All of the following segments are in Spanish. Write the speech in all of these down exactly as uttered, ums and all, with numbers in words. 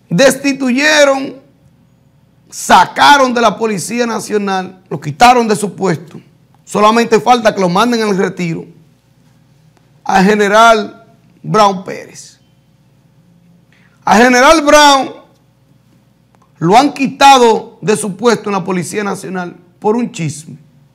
destituyeron, sacaron de la Policía Nacional, lo quitaron de su puesto. Solamente falta que lo manden al retiro al general Brown Pérez. Al general Brown lo han quitado de su puesto en la Policía Nacional por un chisme.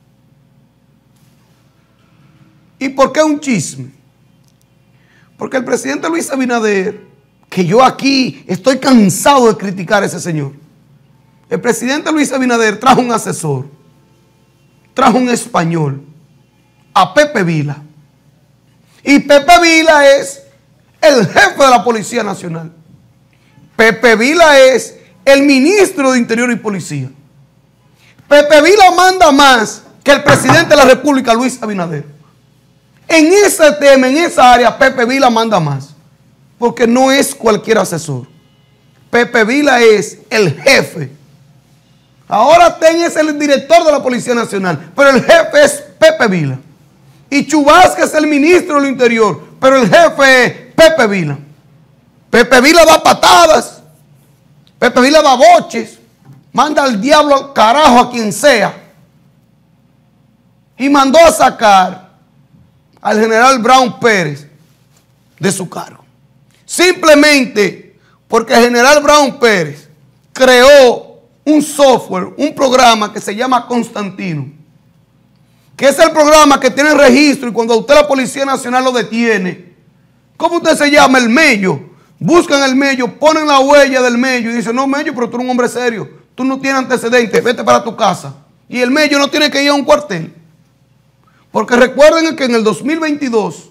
¿Y por qué un chisme? Porque el presidente Luis Abinader, que yo aquí estoy cansado de criticar a ese señor, el presidente Luis Abinader trajo un asesor, trajo un español, a Pepe Vila. Y Pepe Vila es el jefe de la Policía Nacional. Pepe Vila es el ministro de Interior y Policía. Pepe Vila manda más que el presidente de la República, Luis Abinader. En ese tema, en esa área, Pepe Vila manda más. Porque no es cualquier asesor. Pepe Vila es el jefe. Ahora Ten es el director de la Policía Nacional, pero el jefe es Pepe Vila. Y Chu Vázquez es el ministro del Interior, pero el jefe es Pepe Vila. Pepe Vila da patadas, Pepe Vila da boches, manda al diablo al carajo a quien sea. Y mandó a sacar al general Brown Pérez de su cargo. Simplemente porque el general Brown Pérez creó un software, un programa que se llama Constantino, que es el programa que tiene registro y cuando usted la Policía Nacional lo detiene, ¿cómo usted se llama? El Mello. Buscan el Mello, ponen la huella del Mello y dicen, no Mello, pero tú eres un hombre serio, tú no tienes antecedentes, vete para tu casa. Y el Mello no tiene que ir a un cuartel. Porque recuerden que en el dos mil veintidós,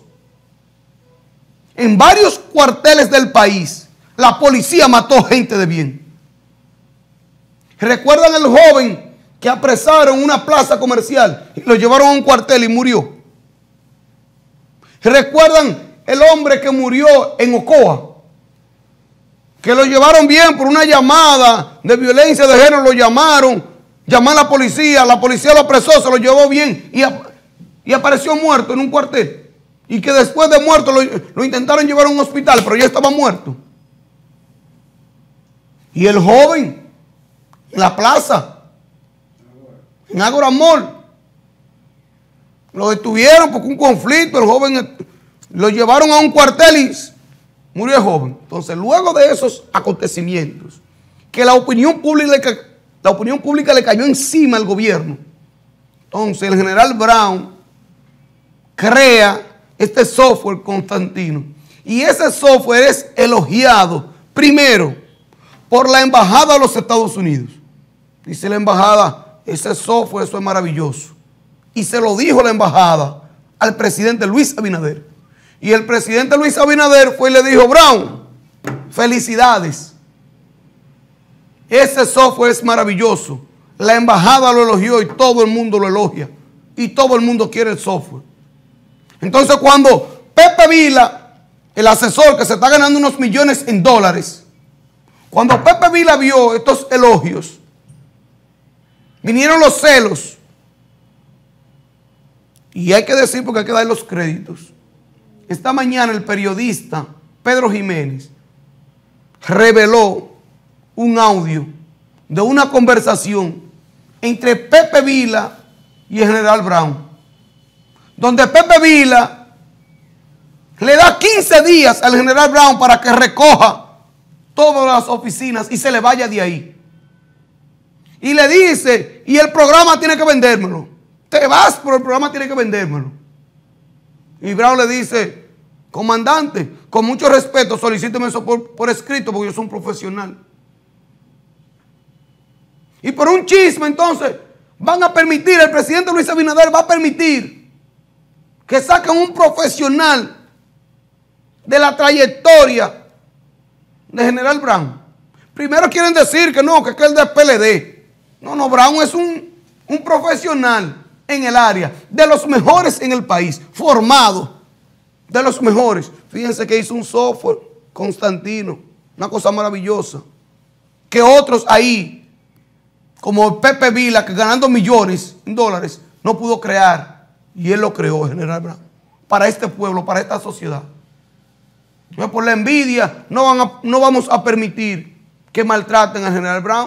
en varios cuarteles del país, la policía mató gente de bien. ¿Recuerdan el joven que apresaron en una plaza comercial y lo llevaron a un cuartel y murió? ¿Recuerdan el hombre que murió en Ocoa? Que lo llevaron bien por una llamada de violencia de género, lo llamaron, llamaron a la policía, la policía lo apresó, se lo llevó bien y, y apareció muerto en un cuartel. Y que después de muerto lo, lo intentaron llevar a un hospital, pero ya estaba muerto. Y el joven en la plaza, en Ágora Mall, lo detuvieron porque un conflicto, el joven lo llevaron a un cuartel y murió el joven. Entonces, luego de esos acontecimientos, que la opinión pública, la opinión pública le cayó encima al gobierno, entonces el general Brown crea este software Constantino. Y ese software es elogiado, primero, por la embajada de los Estados Unidos. Dice la embajada, ese software, eso es maravilloso. Y se lo dijo la embajada al presidente Luis Abinader. Y el presidente Luis Abinader fue y le dijo, Brown, felicidades. Ese software es maravilloso. La embajada lo elogió y todo el mundo lo elogia. Y todo el mundo quiere el software. Entonces cuando Pepe Vila, el asesor que se está ganando unos millones en dólares, cuando Pepe Vila vio estos elogios, vinieron los celos. Y hay que decir porque hay que dar los créditos. Esta mañana el periodista Pedro Jiménez reveló un audio de una conversación entre Pepe Vila y el general Brown, donde Pepe Vila le da quince días al general Brown para que recoja todas las oficinas y se le vaya de ahí. Y le dice, y el programa tiene que vendérmelo. Te vas, pero el programa tiene que vendérmelo. Y Brown le dice, comandante, con mucho respeto, solicíteme eso por, por escrito porque yo soy un profesional. Y por un chisme, entonces, van a permitir, el presidente Luis Abinader va a permitir que saquen un profesional de la trayectoria de general Brown. Primero quieren decir que no, que es el de P L D. No, no, Brown es un, un profesional en el área, de los mejores en el país, formado, de los mejores. Fíjense que hizo un software, Constantino, una cosa maravillosa, que otros ahí, como Pepe Vila, que ganando millones en dólares, no pudo crear, y él lo creó, general Brown, para este pueblo, para esta sociedad. No, por la envidia no, van a, no vamos a permitir que maltraten al general Brown?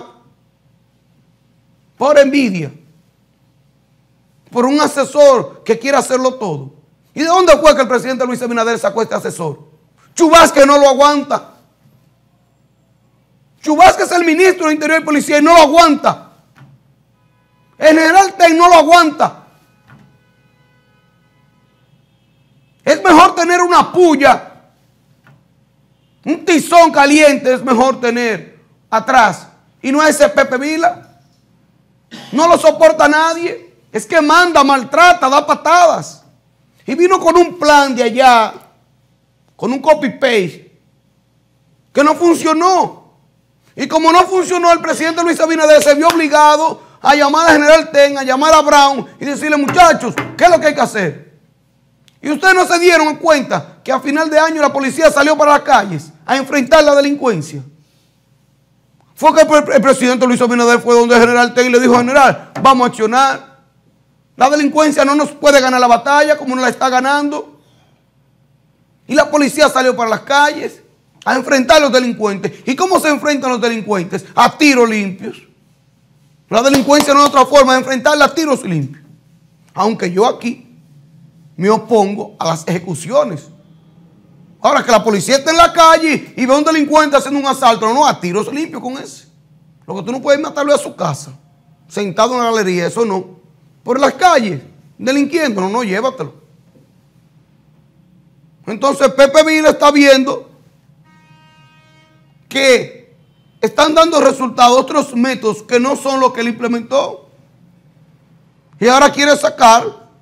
Por envidia. Por un asesor que quiere hacerlo todo. ¿Y de dónde fue que el presidente Luis Abinader sacó este asesor? Chu Vázquez no lo aguanta. Chu Vázquez es el ministro de Interior y Policía y no lo aguanta. El general Ten no lo aguanta. Es mejor tener una puya, un tizón caliente, es mejor tener atrás. Y no ese Pepe Vila. No lo soporta nadie. Es que manda, maltrata, da patadas. Y vino con un plan de allá, con un copy-paste, que no funcionó. Y como no funcionó, el presidente Luis Abinader se vio obligado a llamar al general Ten, a llamar a Brown y decirle, muchachos, ¿qué es lo que hay que hacer? Y ustedes no se dieron cuenta que a final de año la policía salió para las calles a enfrentar la delincuencia. Fue que el presidente Luis Abinader fue donde el general Ten y le dijo, general, vamos a accionar. La delincuencia no nos puede ganar la batalla como no la está ganando. Y la policía salió para las calles a enfrentar a los delincuentes. ¿Y cómo se enfrentan los delincuentes? A tiros limpios. La delincuencia no es otra forma de enfrentarla a tiros limpios. Aunque yo aquí me opongo a las ejecuciones. Ahora que la policía está en la calle y ve a un delincuente haciendo un asalto, no, no, a tiros limpios con ese. Lo que tú no puedes matarlo a su casa, sentado en la galería, eso no. Por las calles, delinquiendo, no, no, llévatelo. Entonces Pepe Vila está viendo que están dando resultados otros métodos que no son los que él implementó. Y ahora quiere sacar.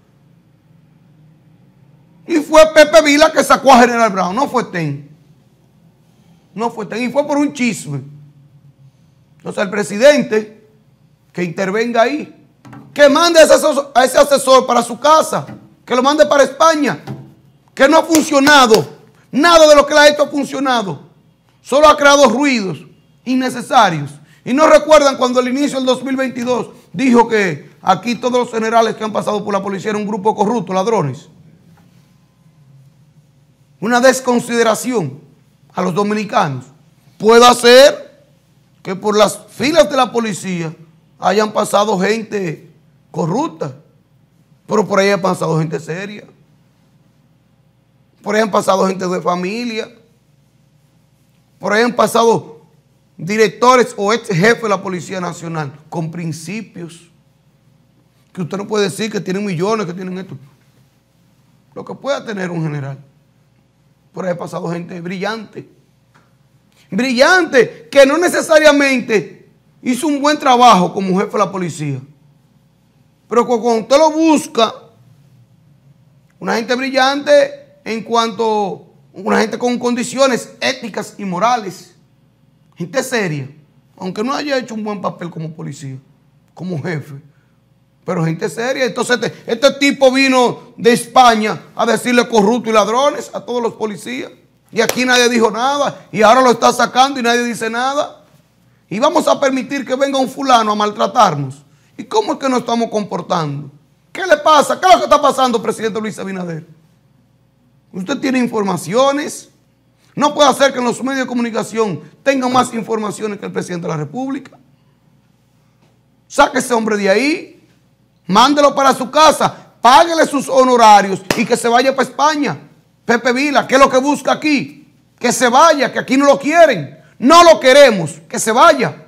Y fue Pepe Vila que sacó a General Brown, no fue Ten. No fue Ten, y fue por un chisme. Entonces el presidente que intervenga ahí, que mande a ese, asesor, a ese asesor para su casa, que lo mande para España, que no ha funcionado. Nada de lo que él ha hecho ha funcionado. Solo ha creado ruidos innecesarios. Y no recuerdan cuando al inicio del dos mil veintidós dijo que aquí todos los generales que han pasado por la policía eran un grupo corrupto, ladrones. Una desconsideración a los dominicanos. Puede ser que por las filas de la policía hayan pasado gente corrupta, pero por ahí ha pasado gente seria. Por ahí han pasado gente de familia. Por ahí han pasado directores o ex jefes de la Policía Nacional con principios. Que usted no puede decir que tienen millones, que tienen esto. Lo que pueda tener un general. Por ahí ha pasado gente brillante. Brillante, que no necesariamente hizo un buen trabajo como jefe de la policía. Pero cuando usted lo busca, una gente brillante en cuanto, una gente con condiciones éticas y morales, gente seria, aunque no haya hecho un buen papel como policía, como jefe, pero gente seria. Entonces este, este tipo vino de España a decirle corruptos y ladrones a todos los policías, y aquí nadie dijo nada, y ahora lo está sacando y nadie dice nada, y vamos a permitir que venga un fulano a maltratarnos. ¿Y cómo es que nos estamos comportando? ¿Qué le pasa? ¿Qué es lo que está pasando, presidente Luis Abinader? Usted tiene informaciones. No puede hacer que en los medios de comunicación tengan más informaciones que el presidente de la República. Saque ese hombre de ahí, mándelo para su casa, páguele sus honorarios y que se vaya para España. Pepe Vila, ¿qué es lo que busca aquí? Que se vaya, que aquí no lo quieren. No lo queremos, que se vaya.